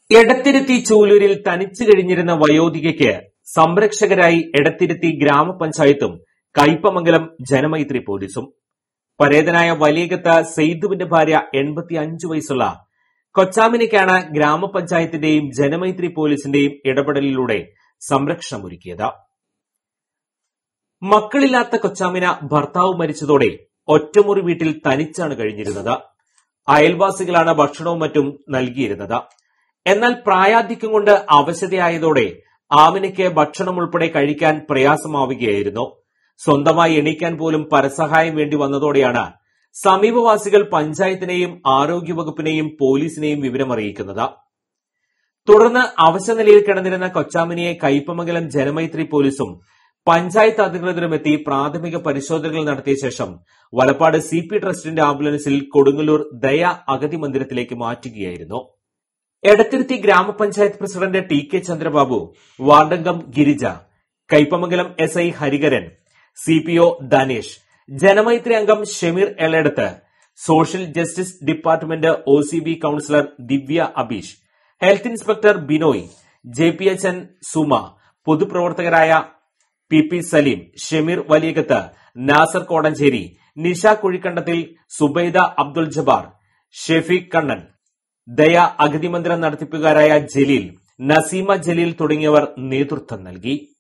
എടത്തിരുത്തി ചൂലൂരിൽ തനിച്ചു കഴിഞ്ഞിരുന്ന വയോധികയ്ക്ക് സംരക്ഷകരായി എടത്തിരുത്തി ഗ്രാമപഞ്ചായത്തും കയ്പമംഗലം ജനമൈത്രി പോലീസും. പരേതനായ വലിയകത്ത് സെയ്തുവിന്റെ ഭാര്യ 85 വയസ്സുള്ള കൊച്ചാമിനിക്കാണ് ഗ്രാമപഞ്ചായത്തിന്റെയും ജനമൈത്രി പോലീസിന്റെയും ഇടപെടലിലൂടെ സംരക്ഷണമൊരുക്കിയത്. മക്കളില്ലാത്ത കൊച്ചാമിന ഭർത്താവ് മരിച്ചതോടെ ഒറ്റമുറി വീട്ടിൽ തനിച്ചാണ് കഴിഞ്ഞിരുന്നത്. അയൽവാസികളാണ് ഭക്ഷണവും മറ്റും നൽകിയിരുന്നത്. എന്നാൽ പ്രായാധിക്യം കൊണ്ട് അവശതയായതോടെ ആമിനയ്ക്ക് ഭക്ഷണം ഉൾപ്പെടെ കഴിക്കാൻ പ്രയാസമാവുകയായിരുന്നു. സ്വന്തമായി എണീക്കാൻ പോലും പരസഹായം വേണ്ടി വന്നതോടെയാണ് സമീപവാസികൾ പഞ്ചായത്തിനെയും ആരോഗ്യവകുപ്പിനെയും പോലീസിനെയും വിവരമറിയിക്കുന്നത്. തുടർന്ന് അവശനിലയിൽ കിടന്നിരുന്ന കൊച്ചാമിനിയെ കയ്പമംഗലം ജനമൈത്രി പോലീസും പഞ്ചായത്ത് അധികൃതരും എത്തി പ്രാഥമിക പരിശോധനകൾ നടത്തിയ ശേഷം വലപ്പാട് CP ട്രസ്റ്റിന്റെ ആംബുലൻസിൽ കൊടുങ്ങല്ലൂർ ദയ അഗതി മന്ദിരത്തിലേക്ക് മാറ്റുകയായിരുന്നു. എടത്തിരുത്തി ഗ്രാമപഞ്ചായത്ത് പ്രസിഡന്റ് TK ചന്ദ്രബാബു, വാർഡംഗം ഗിരിജ, കയ്പമംഗലം SI ഹരികരൻ, CPO ധനേഷ്, ജനമൈത്രി അംഗം Shameer Eledath, social justice department OCB councillor Divya Abeesh, health inspector Binoy, JPHN Suma, പൊതുപ്രവർത്തകരായ PP സലീം, ഷമീർ വലിയകത്ത്, നാസർ കോടഞ്ചേരി, നിഷ കുഴിക്കണ്ടത്തിൽ, സുബൈദ അബ്ദുൽ ജബ്ബാർ, ഷെഫീഖ് കണ്ണൻ, ദയ അഗതി മന്ദിരം നടത്തിപ്പുകാരായ ജലീൽ, നസീമ ജലീൽ തുടങ്ങിയവർ നേതൃത്വം നൽകി.